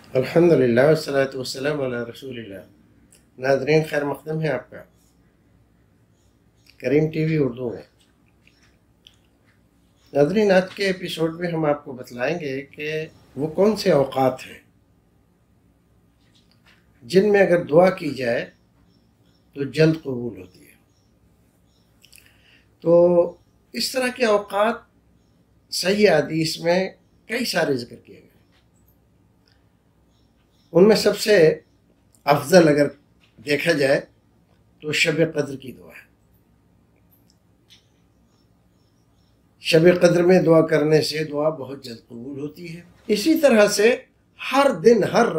अल्हम्दुलिल्लाह वस्सलातु वस्सलामु अला रसूलिल्लाह। नाज़रीन, खैर मक़दम है आपका करीम टीवी उर्दू में। नाज़रीन, आज के एपिसोड में हम आपको बतलाएंगे कि वो कौन से औक़ात हैं जिनमें अगर दुआ की जाए तो जल्द कबूल होती है। तो इस तरह के औक़ात सही हदीस में कई सारे जिक्र किए गए। उनमें सबसे अफजल अगर देखा जाए तो शब कद्र की दुआ है। शब कद्र में दुआ करने से दुआ बहुत जल्द कबूल होती है। इसी तरह से हर दिन हर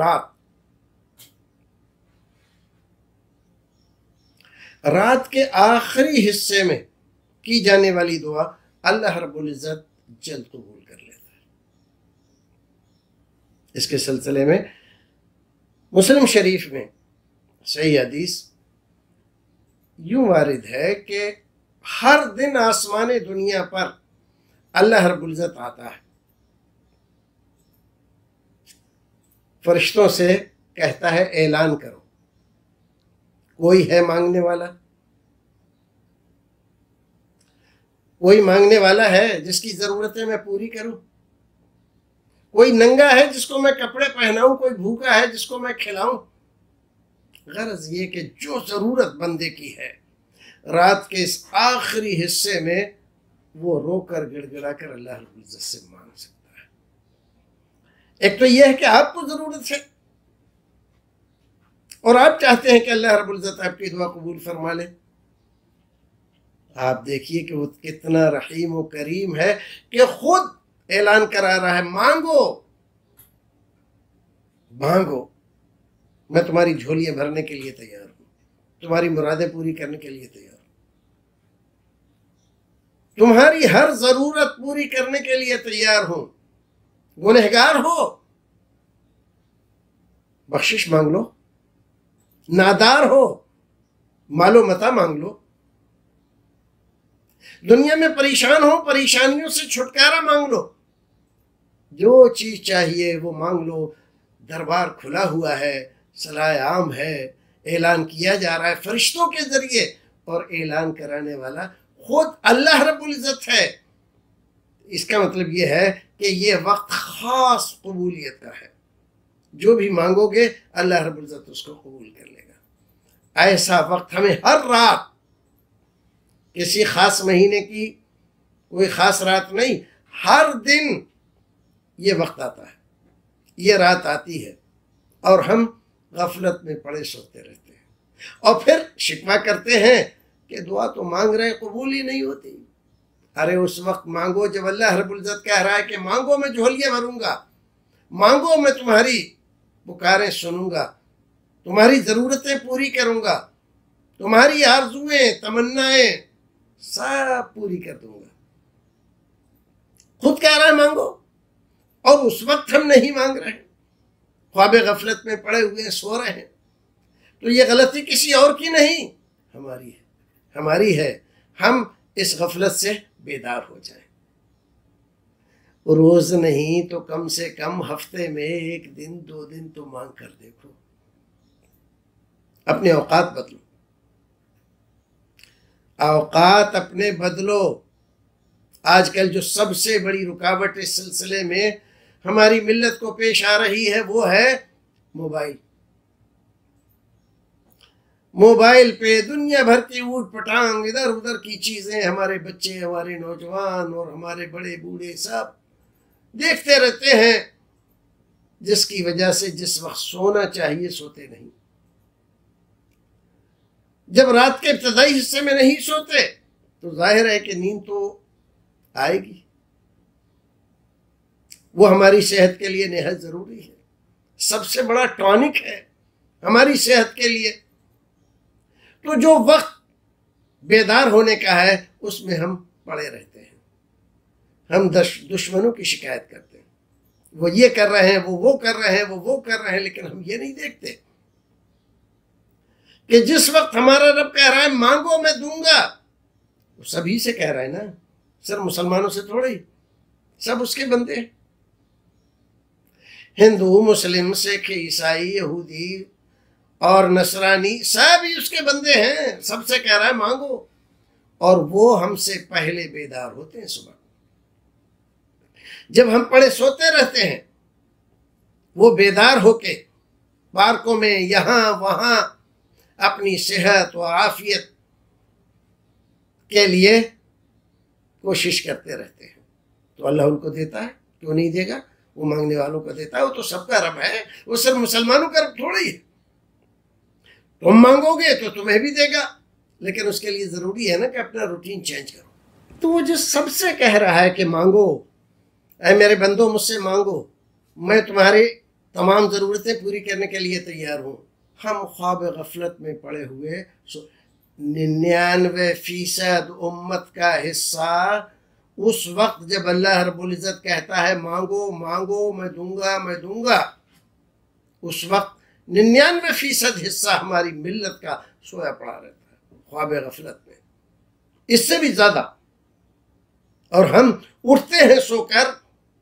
रात के आखिरी हिस्से में की जाने वाली दुआ अल्लाह रब्बुल इज़्ज़त जल्द कबूल कर लेता है। इसके सिलसिले में मुस्लिम शरीफ में सही हदीस यूं वारिद है कि हर दिन आसमान दुनिया पर अल्लाह रब्बुल इज़्ज़त आता है, फरिश्तों से कहता है ऐलान करो, कोई है मांगने वाला, कोई मांगने वाला है जिसकी जरूरतें मैं पूरी करूं, कोई नंगा है जिसको मैं कपड़े पहनाऊं, कोई भूखा है जिसको मैं खिलाऊं। गरज ये कि जो जरूरत बंदे की है रात के इस आखिरी हिस्से में वो रोकर गिड़गिड़ा कर अल्लाह रब्बुल इज़्ज़त से मांग सकता है। एक तो यह है कि आपको जरूरत है और आप चाहते हैं कि अल्लाह रब्बुल इज़्ज़त आपकी दुआ कबूल फरमा ले। आप देखिए कि वो कितना रहीम और करीम है कि खुद ऐलान करा रहा है, मांगो मांगो, मैं तुम्हारी झोलियां भरने के लिए तैयार हूं, तुम्हारी मुरादें पूरी करने के लिए तैयार हूं, तुम्हारी हर जरूरत पूरी करने के लिए तैयार हूं। गुनहगार हो, बख्शिश मांग लो, नादार हो, मालो मता मांग लो, दुनिया में परेशान हो, परेशानियों से छुटकारा मांग लो, जो चीज चाहिए वो मांग लो। दरबार खुला हुआ है, सलाह आम है, ऐलान किया जा रहा है फरिश्तों के जरिए और ऐलान कराने वाला खुद अल्लाह रब्बुल इज़्ज़त है। इसका मतलब ये है कि ये वक्त खास कबूलियत का है, जो भी मांगोगे अल्लाह रब्बुल इज़्ज़त उसको कबूल कर लेगा। ऐसा वक्त हमें हर रात, किसी खास महीने की कोई खास रात नहीं, हर दिन ये वक्त आता है, ये रात आती है और हम गफलत में पड़े सोते रहते हैं और फिर शिकवा करते हैं कि दुआ तो मांग रहे कबूल ही नहीं होती। अरे उस वक्त मांगो जब अल्लाह रब्बुल इज़्ज़त कह रहा है कि मांगो मैं झोलियां भरूंगा, मांगो मैं तुम्हारी पुकारें सुनूंगा, तुम्हारी ज़रूरतें पूरी करूंगा, तुम्हारी आरजुएं तमन्नाएं सब पूरी कर दूंगा। खुद कह रहा है मांगो और उस वक्त हम नहीं मांग रहे हैं, ख्वाबे गफलत में पड़े हुए सो रहे हैं। तो ये गलती किसी और की नहीं, हमारी है, हमारी है। हम इस गफलत से बेदार हो जाएं। रोज नहीं तो कम से कम हफ्ते में एक दिन दो दिन तो मांग कर देखो, अपने औकात बदलो, औकात अपने बदलो। आजकल जो सबसे बड़ी रुकावट इस सिलसिले में हमारी मिल्लत को पेश आ रही है वो है मोबाइल। मोबाइल पे दुनिया भर की ऊट पटांग इधर उधर की चीजें हमारे बच्चे, हमारे नौजवान और हमारे बड़े बूढ़े सब देखते रहते हैं, जिसकी वजह से जिस वक्त सोना चाहिए सोते नहीं। जब रात के इब्तदाई हिस्से में नहीं सोते तो जाहिर है कि नींद तो आएगी, वो हमारी सेहत के लिए निहायत जरूरी है, सबसे बड़ा टॉनिक है हमारी सेहत के लिए। तो जो वक्त बेदार होने का है उसमें हम पड़े रहते हैं, हम दुश्मनों की शिकायत करते हैं, वो ये कर रहे हैं, वो कर रहे हैं, वो कर रहे हैं, लेकिन हम ये नहीं देखते कि जिस वक्त हमारा रब कह रहा है मांगो मैं दूंगा, वो सभी से कह रहा है ना, सिर्फ मुसलमानों से थोड़े ही, सब उसके बंदे हैं। हिंदू, मुस्लिम, सिख, ईसाई, यहूदी और नसरानी सभी उसके बंदे हैं। सबसे कह रहा है मांगो, और वो हमसे पहले बेदार होते हैं। सुबह जब हम पड़े सोते रहते हैं, वो बेदार होके पार्कों में यहां वहां अपनी सेहत व आफियत के लिए कोशिश करते रहते हैं। तो अल्लाह उनको देता है, क्यों नहीं देगा? वो मांगने वालों को देता है। वो तो सबका रब है, वो सिर्फ मुसलमानों का रब थोड़ा ही है। तुम मांगोगे तो तुम्हें भी देगा, लेकिन उसके लिए जरूरी है ना कि अपना रूटीन चेंज करो। तो वो जो सबसे कह रहा है कि मांगो, ऐ मेरे बंदो मुझसे मांगो, मैं तुम्हारी तमाम ज़रूरतें पूरी करने के लिए तैयार हूँ। हम ख्वाब गफलत में पड़े हुए 99% उम्मत का हिस्सा उस वक्त जब अल्लाह रब्बुल इज़्ज़त कहता है मांगो मांगो मैं दूंगा मैं दूंगा, उस वक्त 99% हिस्सा हमारी मिल्लत का सोया पड़ा रहता है ख्वाब गफलत में, इससे भी ज़्यादा। और हम उठते हैं सोकर,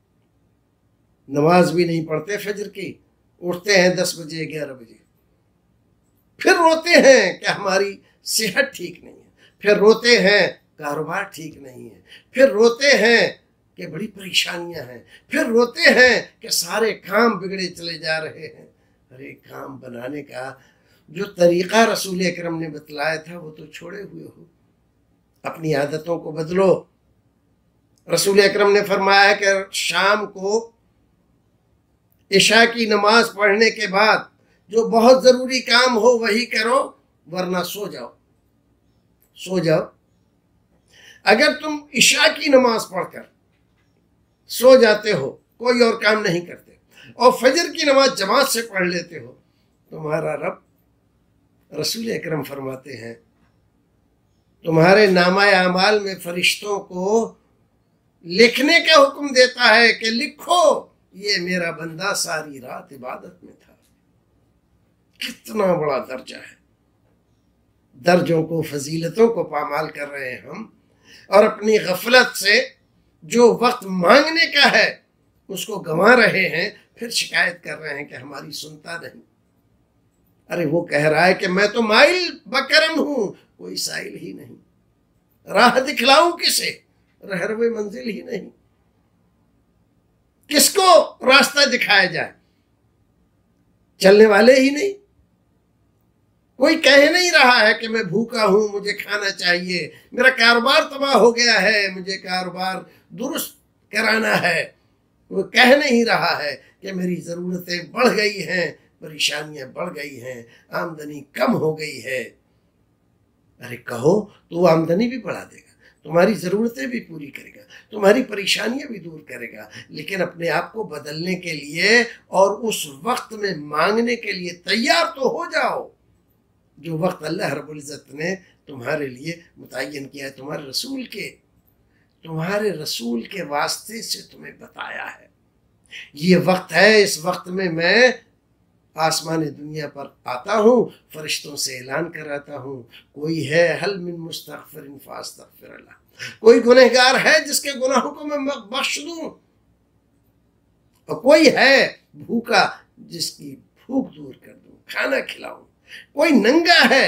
नमाज भी नहीं पढ़ते फजर की, उठते हैं 10 बजे 11 बजे, फिर रोते हैं कि हमारी सेहत ठीक नहीं है, फिर रोते हैं कारोबार ठीक नहीं है, फिर रोते हैं कि बड़ी परेशानियां हैं, फिर रोते हैं कि सारे काम बिगड़े चले जा रहे हैं। अरे काम बनाने का जो तरीका रसूल अकरम ने बतलाया था वो तो छोड़े हुए हो, अपनी आदतों को बदलो। रसूल अकरम ने फरमाया कि शाम को इशा की नमाज पढ़ने के बाद जो बहुत ज़रूरी काम हो वही करो, वरना सो जाओ, सो जाओ। अगर तुम इशा की नमाज पढ़कर सो जाते हो, कोई और काम नहीं करते, और फजर की नमाज जमात से पढ़ लेते हो, तुम्हारा रब रसूल अकरम फरमाते हैं तुम्हारे नामा अमाल में फरिश्तों को लिखने का हुक्म देता है कि लिखो ये मेरा बंदा सारी रात इबादत में था। कितना बड़ा दर्जा है। दर्जों को, फजीलतों को पामाल कर रहे हैं हम, और अपनी गफलत से जो वक्त मांगने का है उसको गंवा रहे हैं, फिर शिकायत कर रहे हैं कि हमारी सुनता नहीं। अरे वो कह रहा है कि मैं तो माइल बकरम हूं, कोई साइल ही नहीं, राह दिखलाऊं किसे, रहरवे मंजिल ही नहीं, किसको रास्ता दिखाया जाए, चलने वाले ही नहीं। कोई कह नहीं रहा है कि मैं भूखा हूं, मुझे खाना चाहिए, मेरा कारोबार तबाह हो गया है, मुझे कारोबार दुरुस्त कराना है। वो कह नहीं रहा है कि मेरी ज़रूरतें बढ़ गई हैं, परेशानियां बढ़ गई हैं, आमदनी कम हो गई है। अरे कहो तो आमदनी भी बढ़ा देगा, तुम्हारी ज़रूरतें भी पूरी करेगा, तुम्हारी परेशानियां भी दूर करेगा, लेकिन अपने आप को बदलने के लिए और उस वक्त में मांगने के लिए तैयार तो हो जाओ जो वक्त अल्लाह रब्बुल इज़्ज़त ने तुम्हारे लिए मुतय्यन किया है, तुम्हारे रसूल के वास्ते से तुम्हें बताया है। ये वक्त है, इस वक्त में मैं आसमान दुनिया पर आता हूँ, फरिश्तों से ऐलान कराता हूँ, कोई है हल मिन मुस्तगफिरिन फास्तगफिर लह, कोई गुनहगार है जिसके गुनाहों को मैं बख्श दूं, और कोई है भूखा जिसकी भूख दूर कर दूं, खाना खिलाऊं, कोई नंगा है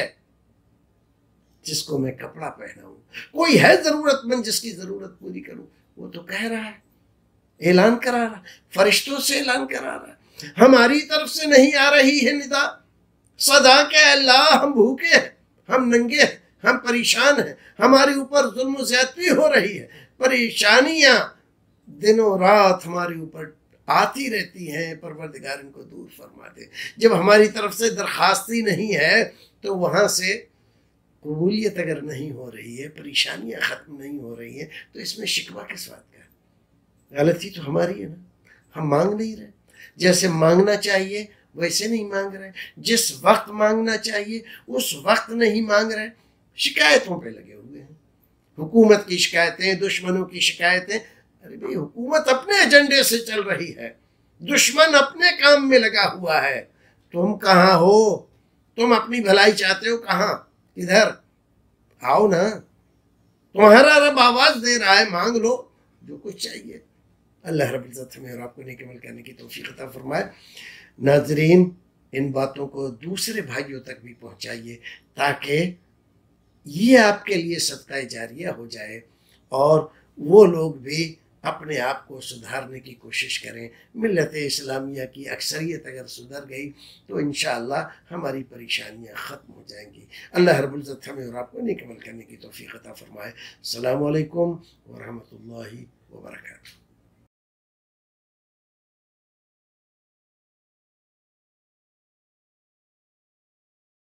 जिसको मैं कपड़ा पहनाऊं, कोई है जरूरतमंद जिसकी जरूरत पूरी करूं। वो तो कह रहा है, ऐलान करा रहा, फरिश्तों से ऐलान करा रहा, हमारी तरफ से नहीं आ रही है निदा सदा के अल्लाह हम भूखे हैं, हम नंगे हैं, हम परेशान हैं, हमारे ऊपर जुल्म ज़्यादती हो रही है, परेशानियां दिनों रात हमारे ऊपर आती रहती हैं, परवरदिगार इनको दूर फरमा दे। जब हमारी तरफ से दरखास्ती नहीं है तो वहाँ से कबूलियत अगर नहीं हो रही है, परेशानियां ख़त्म नहीं हो रही हैं, तो इसमें शिकवा किस बात का? गलती तो हमारी है ना, हम मांग नहीं रहे, जैसे मांगना चाहिए वैसे नहीं मांग रहे, जिस वक्त मांगना चाहिए उस वक्त नहीं मांग रहे, शिकायतों पे लगे हुए हैं, हुकूमत की शिकायतें, दुश्मनों की शिकायतें। अरे भाई हुकूमत अपने एजेंडे से चल रही है, दुश्मन अपने काम में लगा हुआ है, तुम कहाँ हो? तुम अपनी भलाई चाहते हो कहाँ? इधर आओ ना, तुम्हारा रब आवाज दे रहा है, मांग लो जो कुछ चाहिए। अल्लाह रब्बुल इज़्ज़त हमें और आपको नेक अमल करने की तौफीक अता फरमाए। नाज़रीन, इन बातों को दूसरे भाइयों तक भी पहुँचाइए ताकि ये आपके लिए सदका जारिया हो जाए और वो लोग भी अपने आप को सुधारने की कोशिश करें। मिल्लत इस्लामिया की अक्सरियत अगर सुधर गई तो इंशाअल्लाह हमारी परेशानियां ख़त्म हो जाएंगी। अल्लाह रब्बुल इज़्ज़त हमें और आपको नेक अमल करने की तौफीक अता फरमाए। अस्सलामु अलैकुम व रहमतुल्लाहि व बरकातुहू।